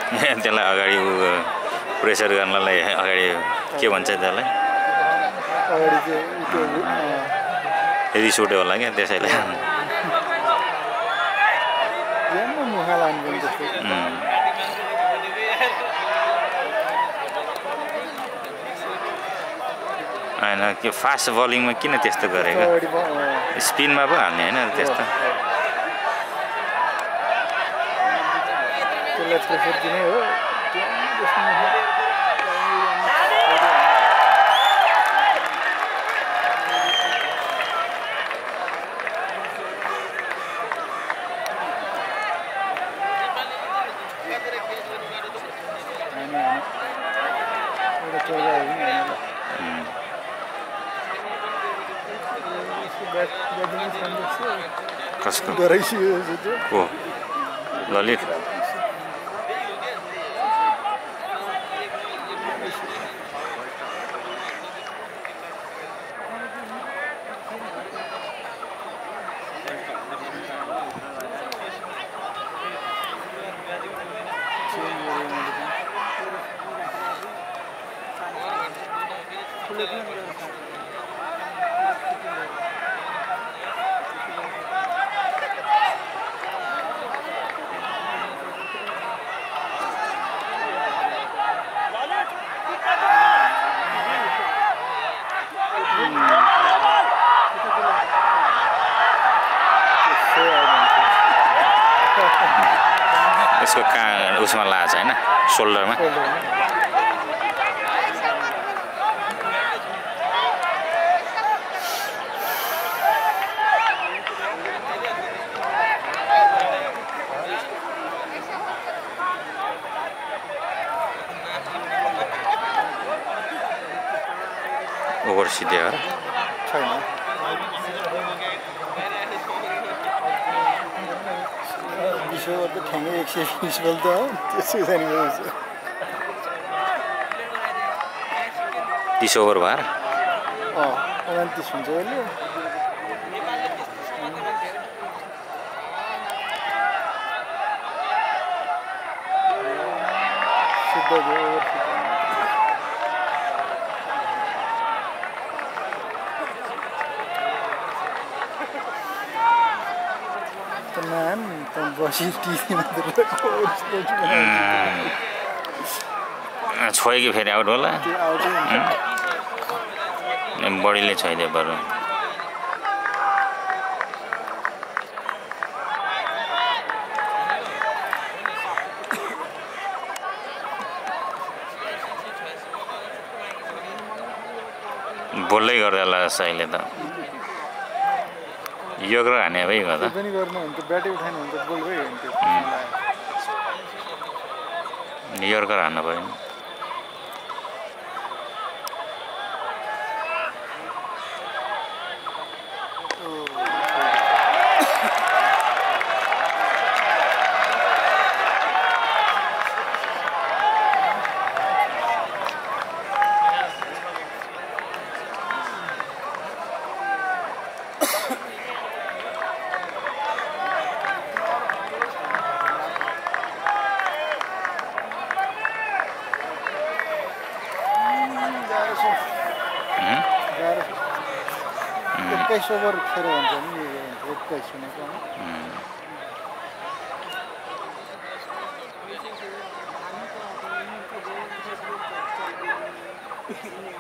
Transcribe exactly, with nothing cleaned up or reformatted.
त्यसलाई अगाडि प्रेसर गर्नलाई अगाडि के भन्छ त्यसलाई रिस उठ्यो होला क्या त्यसैले होइन के फास्ट बलिङमा किन त्यस्तो गरेको स्पिनमा पो हाल्ने होइन त्यस्तो कसको को ललित यसको कहाँ उसमा लाछ हैन शोल्डरमा ओभर सिधै हो छैन विश्वभर त ठ्याङ्गै एक सय बिस बल त हो त्यसो जाने तीस ओभर भएर अँ उन्तिस हुन्छ यसले सिद्ध भयो छोयो कि फेरि आउट होला बडीले छोइदियो बरु बोल्दै गर्दा होला जस्तो अहिले त योग्र हाने भइ गर्दा पनि गर्नु हुन्छ ब्याटै उठाउनु हुन्छ बोल भइ हुन्थ्यो यर्कर हान्न पर्यो एक्काइस ओभर खेर भन्छ नि एक्काइस भनेको